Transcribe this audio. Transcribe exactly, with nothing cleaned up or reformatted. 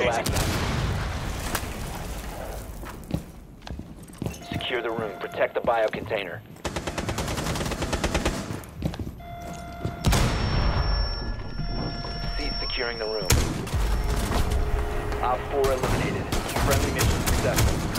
active. Secure the room. Protect the biocontainer. Cease securing the room. Op four eliminated. Friendly mission successful.